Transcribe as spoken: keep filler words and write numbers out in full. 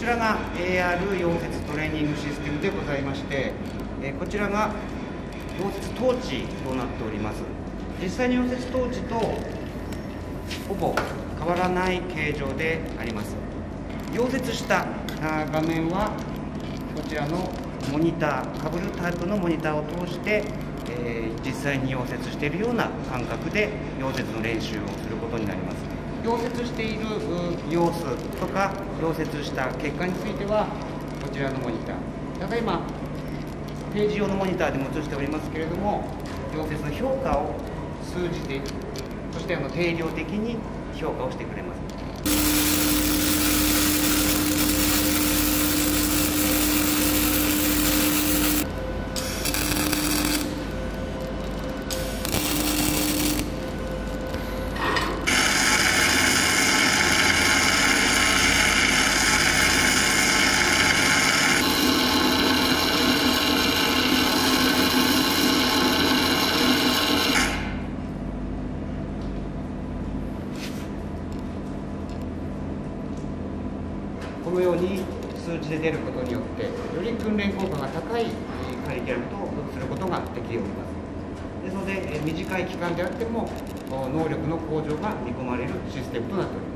ちらが エーアール 溶接トレーニングシステムでございまして、えこちらが溶接トーチとなっております。実際に溶接トーチとほぼ変わらない形状であります。溶接した画面はこちらのモニター、かぶるタイプのモニターを通して、えー、実際に溶接しているような感覚で溶接の練習をすることになります。溶接している様子とか溶接した結果についてはこちらのモニター、ただいまページ用のモニターでも映しておりますけれども、溶接の評価を数字で、そしてあの定量的に評価をしてくれます。このように数値で出ることによって、より訓練効果が高いカリキュラムとすることができております。ですので、短い期間であっても能力の向上が見込まれるシステムとなっております。